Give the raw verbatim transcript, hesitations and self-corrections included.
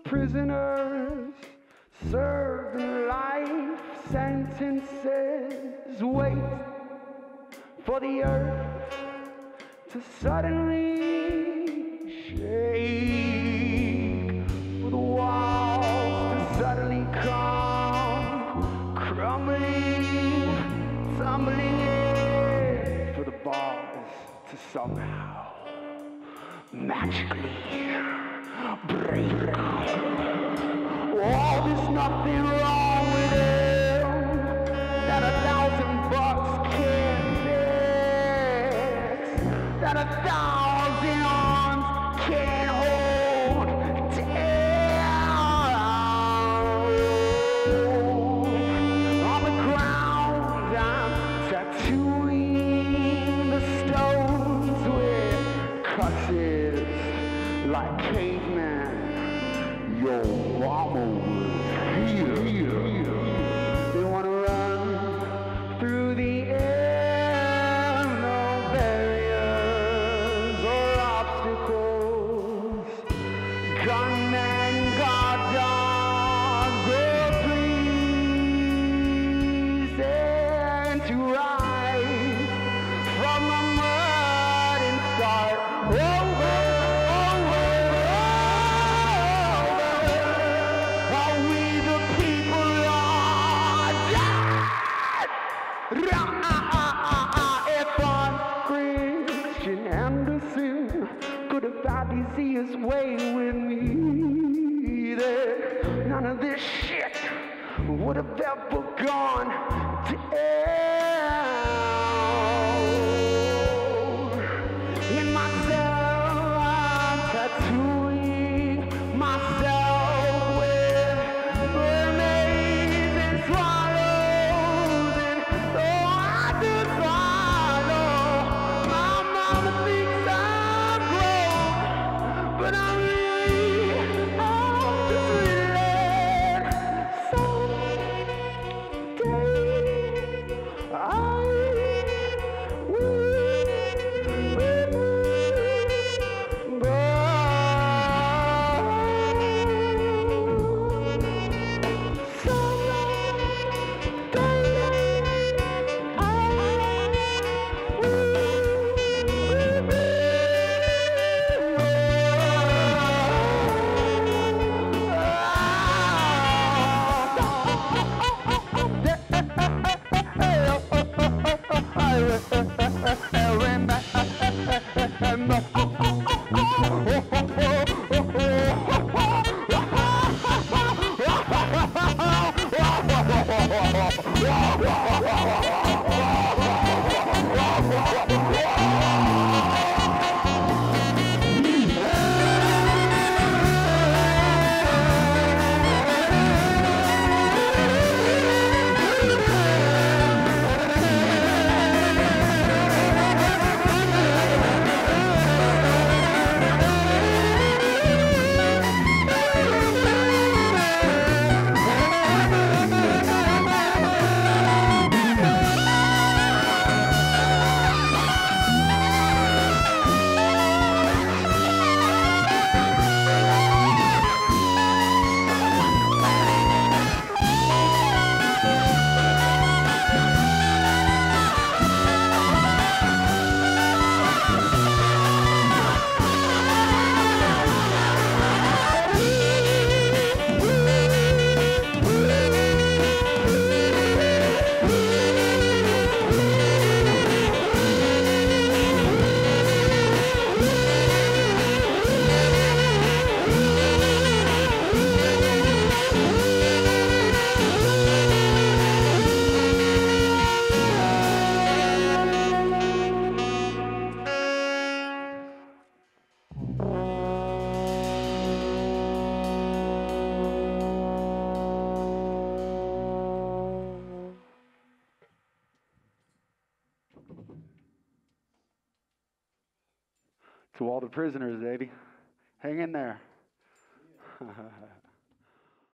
prisoners serving life sentences wait for the earth to suddenly shake, for the walls to suddenly come crumbling, tumbling in, for the bars to somehow magically break. Oh, there's nothing wrong with him that a thousand bucks can't fix, that a thousand arms can't hold down. On the ground I'm tattooing the stones with cutses like cavemen. Your mama was here. They wanna run through the air, no barriers or obstacles. Gunmen, guard dogs, go please, and to rise from the mud and start over. Could have found easiest way with me, that none of this shit would have ever gone down. In myself, I'm tattooing myself with mermaids and swallows, and though I do swallow, my mama thinks I'm grown, but I'm really, I'm just relaxed. Someday I will remember. To all the prisoners, baby. Hang in there.